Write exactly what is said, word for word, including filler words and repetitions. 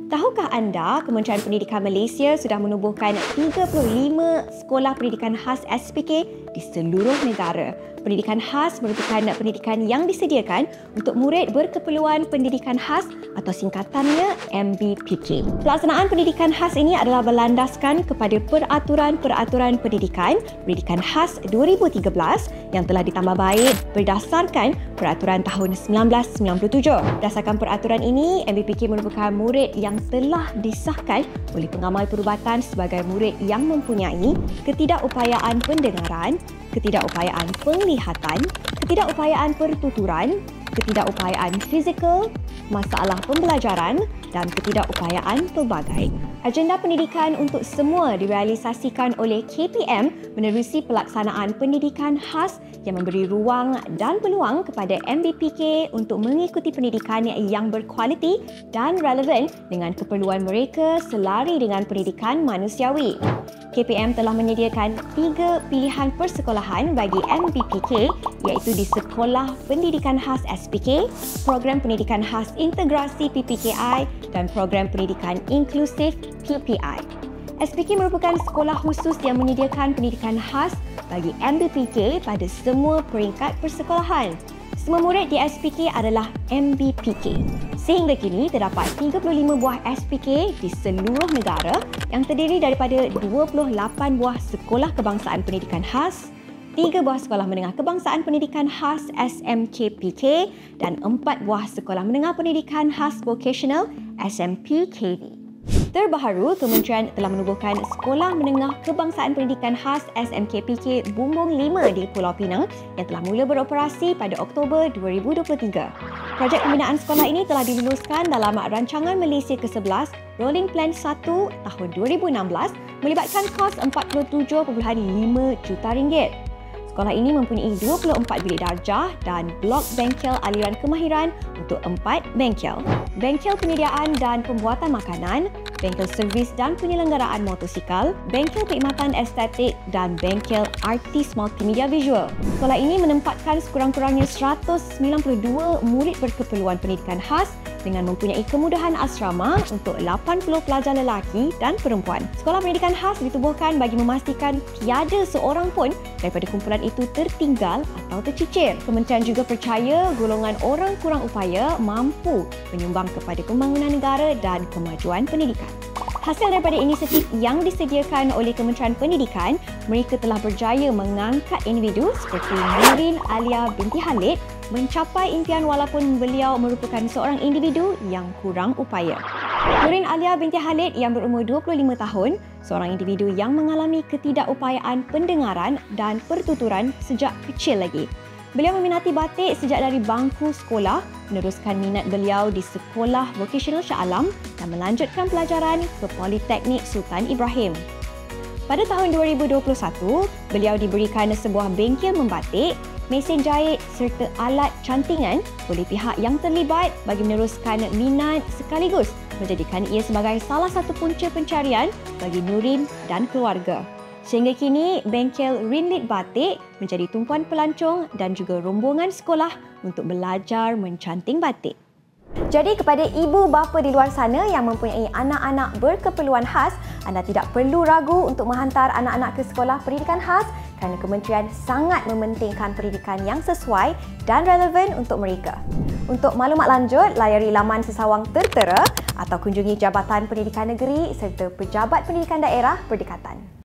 Tahukah anda Kementerian Pendidikan Malaysia sudah menubuhkan tiga puluh lima sekolah pendidikan khas S P K di seluruh negara? Pendidikan khas merupakan pendidikan yang disediakan untuk murid berkeperluan pendidikan khas atau singkatannya M B P K. Pelaksanaan pendidikan khas ini adalah berlandaskan kepada Peraturan-Peraturan Pendidikan Pendidikan Khas dua ribu tiga belas yang telah ditambah baik berdasarkan Peraturan tahun seribu sembilan ratus sembilan puluh tujuh. Berdasarkan peraturan ini, M B P K merupakan murid yang telah disahkan oleh pengamal perubatan sebagai murid yang mempunyai ketidakupayaan pendengaran, ketidakupayaan penglihatan, ketidakupayaan pertuturan, ketidakupayaan fizikal, masalah pembelajaran dan ketidakupayaan pelbagai. Agenda pendidikan untuk semua direalisasikan oleh K P M menerusi pelaksanaan pendidikan khas yang memberi ruang dan peluang kepada M B P K untuk mengikuti pendidikan yang berkualiti dan relevan dengan keperluan mereka selari dengan pendidikan manusiawi. K P M telah menyediakan tiga pilihan persekolahan bagi M B P K iaitu di Sekolah Pendidikan Khas S P K, Program Pendidikan Khas Integrasi P P K I dan Program Pendidikan Inklusif P P I. S P K merupakan sekolah khusus yang menyediakan pendidikan khas bagi M B P K pada semua peringkat persekolahan. Semua murid di S P K adalah M B P K. Sehingga kini terdapat tiga puluh lima buah S P K di seluruh negara yang terdiri daripada dua puluh lapan buah sekolah kebangsaan pendidikan khas, tiga buah sekolah menengah kebangsaan pendidikan khas S M K P K dan empat buah sekolah menengah pendidikan khas vocational S M P K D. Terbaharu, Kementerian telah menubuhkan Sekolah Menengah Kebangsaan Pendidikan Khas S M K P K Bumbung lima di Pulau Pinang yang telah mula beroperasi pada Oktober dua ribu dua puluh tiga. Projek pembinaan sekolah ini telah diluluskan dalam Rancangan Malaysia ke sebelas Rolling Plan satu tahun dua ribu enam belas melibatkan kos empat puluh tujuh perpuluhan lima juta ringgit. Sekolah ini mempunyai dua puluh empat bilik darjah dan blok bengkel aliran kemahiran untuk empat bengkel, bengkel penyediaan dan pembuatan makanan, bengkel servis dan penyelenggaraan motosikal, bengkel perkhidmatan estetik dan bengkel artis multimedia visual. Sekolah ini menempatkan sekurang-kurangnya seratus sembilan puluh dua murid berkeperluan pendidikan khas dengan mempunyai kemudahan asrama untuk lapan puluh pelajar lelaki dan perempuan. Sekolah pendidikan khas ditubuhkan bagi memastikan tiada seorang pun daripada kumpulan itu tertinggal atau tercicir. Kementerian juga percaya golongan orang kurang upaya mampu menyumbang kepada pembangunan negara dan kemajuan pendidikan. Hasil daripada inisiatif yang disediakan oleh Kementerian Pendidikan, mereka telah berjaya mengangkat individu seperti Nurin Alia binti Khalid mencapai impian walaupun beliau merupakan seorang individu yang kurang upaya. Nurin Alia binti Khalid yang berumur dua puluh lima tahun, seorang individu yang mengalami ketidakupayaan pendengaran dan pertuturan sejak kecil lagi. Beliau meminati batik sejak dari bangku sekolah, meneruskan minat beliau di Sekolah Vocational Shah Alam dan melanjutkan pelajaran ke Politeknik Sultan Ibrahim. Pada tahun dua ribu dua puluh satu, beliau diberikan sebuah bengkel membatik, mesin jahit serta alat cantingan oleh pihak yang terlibat bagi meneruskan minat sekaligus menjadikan ia sebagai salah satu punca pencarian bagi Nurin dan keluarga. Sehingga kini, bengkel Rinlit Batik menjadi tumpuan pelancong dan juga rombongan sekolah untuk belajar mencanting batik. Jadi kepada ibu bapa di luar sana yang mempunyai anak-anak berkeperluan khas, anda tidak perlu ragu untuk menghantar anak-anak ke sekolah pendidikan khas kerana kementerian sangat mementingkan pendidikan yang sesuai dan relevan untuk mereka. Untuk maklumat lanjut, layari laman Sesawang Tertera atau kunjungi Jabatan Pendidikan Negeri serta Pejabat Pendidikan Daerah berdekatan.